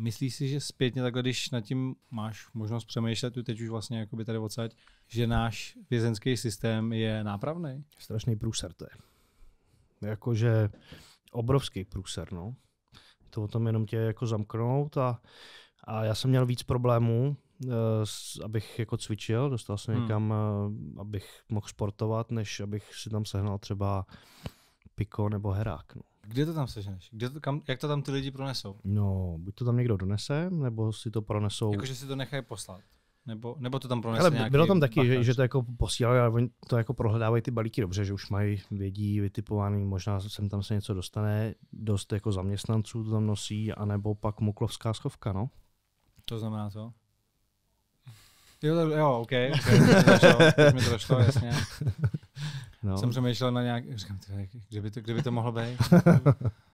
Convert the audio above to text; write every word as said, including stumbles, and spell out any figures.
Myslíš si, že zpětně takhle, když nad tím máš možnost přemýšlet, tu teď už vlastně jakoby tady odsaď, že náš vězenský systém je nápravný? Strašný průser to je. Jakože obrovský průser, no. To o tom jenom tě jako zamknout a, a já jsem měl víc problémů, uh, abych jako cvičil, dostal jsem hmm. někam, uh, abych mohl sportovat, než abych si tam sehnal třeba piko nebo herák, no. Kde to tam seženeš? Kde to, kam, jak to tam ty lidi pronesou? No, buď to tam někdo donese, nebo si to pronesou... Jakože si to nechají poslat? Nebo, nebo to tam pronese Ale nějaký bylo tam taky, že, bakař? že to jako posílali, ale oni to jako prohledávají ty balíky dobře, že už mají, vědí, vytipovaný, možná sem tam se něco dostane, dost jako zaměstnanců to tam nosí, anebo pak muklovská schovka, no. To znamená co? Jo, to, jo, OK, okay. Už mi to došlo, jasně. No. Jsem přemýšlel na nějak, říkám, kde by to, kde by to mohlo být?